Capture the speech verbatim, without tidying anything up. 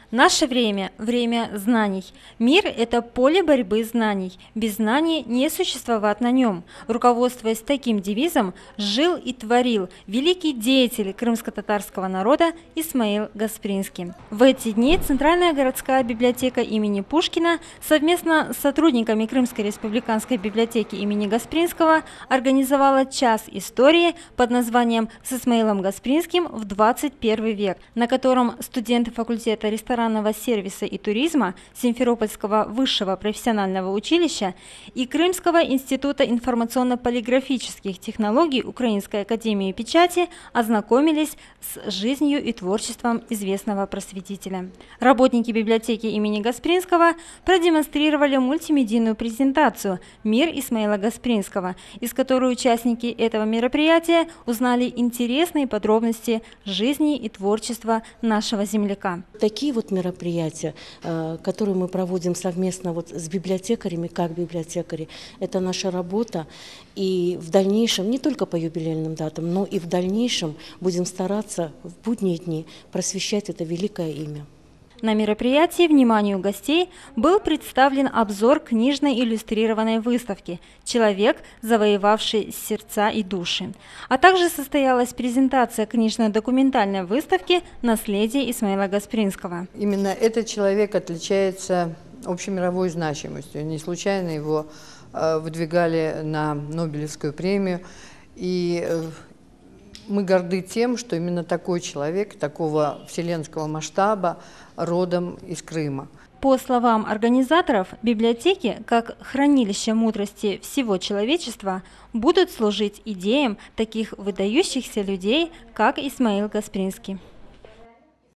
Наше время – время знаний. Мир – это поле борьбы знаний. Без знаний не существовать на нем. Руководствуясь таким девизом, жил и творил великий деятель крымско-татарского народа Исмаил Гаспринский. В эти дни Центральная городская библиотека имени Пушкина совместно с сотрудниками Крымской республиканской библиотеки имени Гаспринского организовала час истории под названием «С Исмаилом Гаспринским в двадцать первый век», на котором студенты факультета ресторанного сервиса и туризма Симферопольского высшего профессионального училища и Крымского института информационно-полиграфических технологий Украинской академии печати ознакомились с жизнью и творчеством известного просветителя. Работники библиотеки имени Гаспринского продемонстрировали мультимедийную презентацию «Мир Исмаила Гаспринского», из которой участники этого мероприятия узнали интересные подробности жизни и творчества нашего земляка. Такие вот мероприятия, которые мы проводим совместно вот с библиотекарями, как библиотекари, это наша работа. И в дальнейшем, не только по юбилейным датам, но и в дальнейшем будем стараться в будние дни просвещать это великое имя. На мероприятии вниманию гостей был представлен обзор книжной иллюстрированной выставки «Человек, завоевавший сердца и души», а также состоялась презентация книжно-документальной выставки «Наследие Исмаила Гаспринского». Именно этот человек отличается общемировой значимостью. Не случайно его выдвигали на Нобелевскую премию. И мы горды тем, что именно такой человек, такого вселенского масштаба, родом из Крыма. По словам организаторов, библиотеки, как хранилище мудрости всего человечества, будут служить идеям таких выдающихся людей, как Исмаил Гаспринский.